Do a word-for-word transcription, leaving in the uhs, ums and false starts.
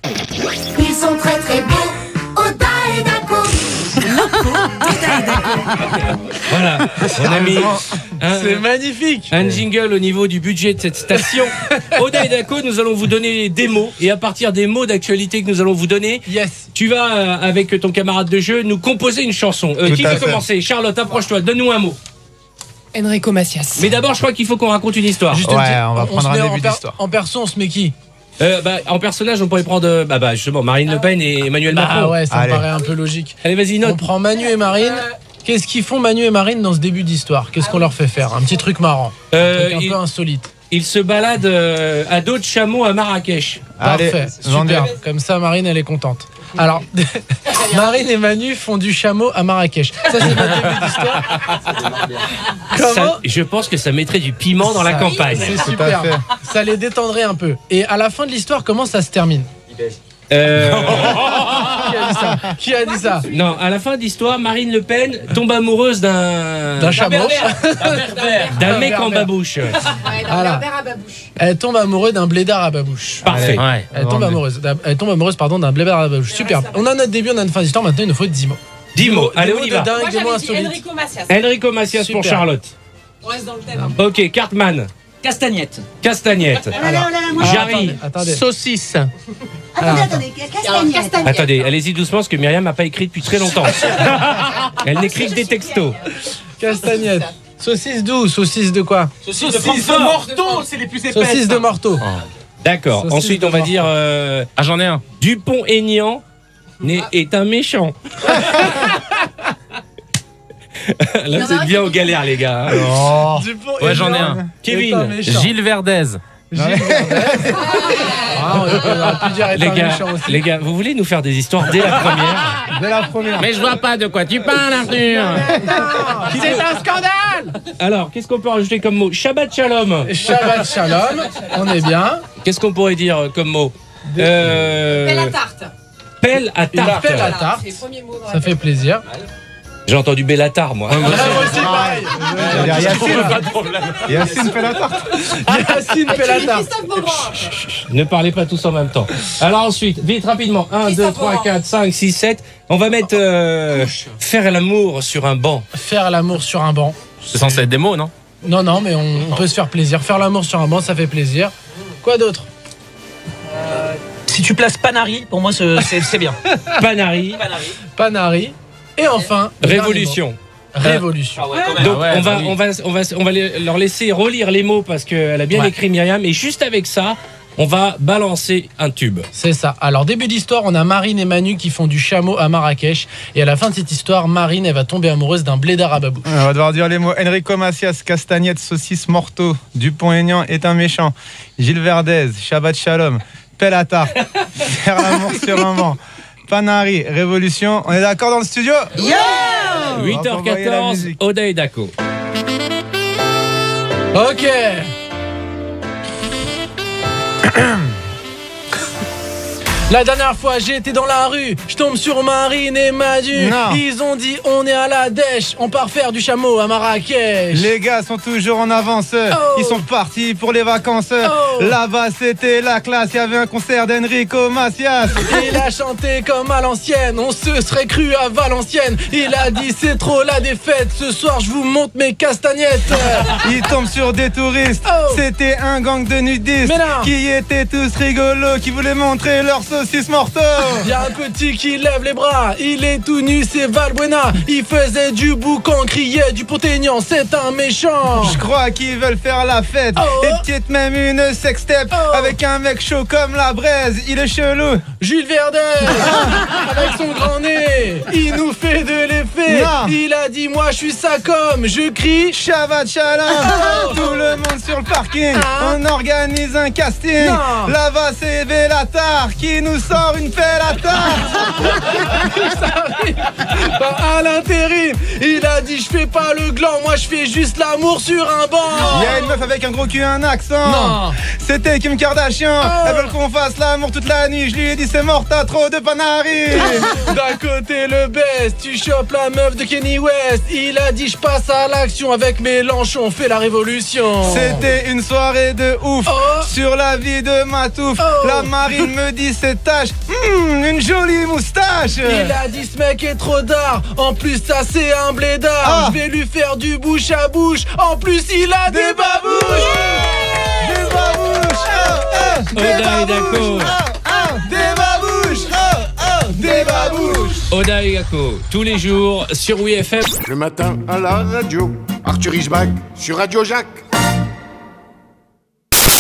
Ils sont très très beaux, Oda et Dako. Voilà, on a mis un, C'est magnifique. un jingle au niveau du budget de cette station. Oda et Dako, nous allons vous donner des mots, et à partir des mots d'actualité que nous allons vous donner, Yes. tu vas, euh, avec ton camarade de jeu, nous composer une chanson. Euh, Tout qui à veut fait. commencer? Charlotte, approche-toi, donne-nous un mot. Enrico Macias. Mais d'abord, je crois qu'il faut qu'on raconte une histoire. Juste Ouais, une petite- on va prendre se un met début en per- d'histoire. En perso, on se met qui? Euh, bah, en personnage, on pourrait prendre euh, bah, bah, justement Marine Le Pen et Emmanuel Bah Macron. ouais, ça Allez. me paraît un peu logique. Allez, vas-y, On note. prend Manu et Marine. Qu'est-ce qu'ils font Manu et Marine dans ce début d'histoire? Qu'est-ce qu'on leur fait faire? Un petit truc marrant, Euh, un truc un il, peu insolite. il se balade euh, à dos de chameau à Marrakech. Allez, Parfait, vendu. super. Comme ça, Marine, elle est contente. Alors, Marine et Manu font du chameau à Marrakech. Ça, c'est le début d'histoire. Comment Ça- je pense que ça mettrait du piment dans la Ça- campagne. C'est Tout à super. fait. Ça les détendrait un peu. Et à la fin de l'histoire, comment ça se termine? Euh, Qui a dit ça? Qui a dit ça? non, à la fin de l'histoire, Marine Le Pen tombe amoureuse d'un D'un chameau. d'un mec berbère. en babouche. Voilà. Elle tombe amoureuse d'un blédard à babouche. Parfait. Ouais. Elle tombe Vendu. amoureuse. d'un- Elle tombe amoureuse, pardon, d'un blédard à babouche. Super. On a notre début, on a une fin d'histoire. Maintenant, il nous faut dix mots. Dix mots. Allez, Des on mots y de va. dingue, Moi, des mots j'avais dit insolites. Enrico Macias. Enrico Macias pour Super. Charlotte. On reste dans le thème. Ok, Cartman. Castagnette. Castagnette. Alors, Jarry. attendez, attendez. Saucisse. Attendez, attendez, castagne, castagne. Attendez, allez-y doucement parce que Myriam n'a pas écrit depuis très longtemps. Elle n'écrit que des textos. Castagnette. Saucisse d'où? Saucisse de quoi? Saucisse de Morteau, c'est les plus épaisses. Saucisse de Morteau. D'accord. Saucisse Ensuite, de on va Morteau. dire euh, Ah, j'en ai un. Dupont-Aignan n'est- est un méchant. Là, c'est bien aux galères, les gars. hein. Oh. Dupont Ouais, et j'en ai Blanc. un. Kevin. Est un méchant. Gilles Verdez. Gilles Verdez. Ah, on aurait pu dire être Les un gars, méchant aussi. les gars, vous voulez nous faire des histoires dès la première? Dès la première. Mais je vois pas de quoi tu parles, Arthur. C'est un scandale. Alors, qu'est-ce qu'on peut rajouter comme mot? Shabbat shalom. Shabbat shalom. On est bien. Qu'est-ce qu'on pourrait dire euh, comme mot? Euh, Pelle à tarte. Pelle à Une tarte. pelle à tarte. C'est le premier mot. dans Ça la fait plaisir. J'ai entendu Bellatar, moi. Ah, moi aussi, pareil. Il y a Yacine. Yacine fait la tarte. Yacine pelle à tarte. tarte. Christophe Beaugrand. Ne parlez pas tous en même temps. Alors ensuite, vite, rapidement. un, deux, Christophe trois, Laurent. quatre, cinq, six, sept. On va mettre euh, faire l'amour sur un banc. Faire l'amour sur un banc. C'est censé être des mots, non? Non, non, mais on, on peut se faire plaisir. Faire l'amour sur un banc, ça fait plaisir. Quoi d'autre? Si tu places Panari, pour moi, c'est c'est- c'est bien. Panari. Panari. Panari. Et enfin, le dernier Révolution. mot. Révolution. Ah ouais, quand même. Donc Ah ouais, on, va, bah oui. on, va, on, va, on va les- leur laisser relire les mots parce qu'elle a bien Ouais. écrit Myriam. Et juste avec ça, on va balancer un tube. C'est ça. Alors, début d'histoire, on a Marine et Manu qui font du chameau à Marrakech. Et à la fin de cette histoire, Marine, elle va tomber amoureuse d'un blédard à babouche. On va devoir dire les mots. Enrico Macias, Castagnette, Saucisse, Morteau. Dupont-Aignan est un méchant. Gilles Verdez, Shabbat Shalom. Pelle à tarte. Faire l'amour sur un banc. Panari, Révolution. On est d'accord dans le studio? huit heures envoyer la quatorze, musique. Oda et Dako. Ok. La dernière fois, j'ai été dans la rue, je tombe sur Marine et Manu. Non. Ils ont dit on est à la dèche, on part faire du chameau à Marrakech. Les gars sont toujours en avance. Oh. Ils sont partis pour les vacances. Oh. Là-bas, c'était la classe. Il y avait un concert d'Enrico Macias. Il a chanté comme à l'ancienne, on se serait cru à Valenciennes. Il a dit c'est trop la défaite, ce soir je vous montre mes castagnettes. Ils tombent sur des touristes. Oh. C'était un gang de nudistes Mais non. qui étaient tous rigolos, qui voulaient montrer leur saucisse morteau. Y a un petit qui lève les bras, il est tout nu, c'est Valbuena. Il faisait du boucan, criait du Pont-Aignan, c'est un méchant. Je crois qu'ils veulent faire la fête. Oh. Et peut-être même une sextape Oh. avec un mec chaud comme la braise. Il est chelou. Jules Verdez, avec son grand nez, il nous fait de l'effet. Non. Il a dit moi je suis ça comme, je crie. Shabbat Shalom. Oh. Tout le monde sur le parking. Ah. On organise un casting. Non. Là-bas, c'est Bellatar qui nous sort une pelle à tarte. Bah, à l'intérim, il a dit je fais pas le gland, moi je fais juste l'amour sur un banc. Il y a une meuf avec un gros cul, un accent. Non. C'était Kim Kardashian. Oh. Elles veulent qu'on fasse l'amour toute la nuit. Je lui ai dit c'est mort, t'as trop de Panari. D'un côté le best, tu chopes la meuf de Kenny West. Il a dit je passe à l'action avec Mélenchon, on fait la révolution. C'était une soirée de ouf. Oh. Sur la vie de Matouf. Oh. La marine me dit c'est taches. Hum, une jolie moustache. Il a dit ce mec est trop tard. En plus ça c'est un blédard. Ah. Je vais lui faire du bouche à bouche. En plus il a des, Des babouches. Des babouches. Ah, ah, des Oda et babouches. Dako. Ah, ah, des babouches. Ah, ah, des babouches. Oda et Gako, tous les jours sur W F M. Le matin à la radio, Arthur Isbach sur Radio Jacques.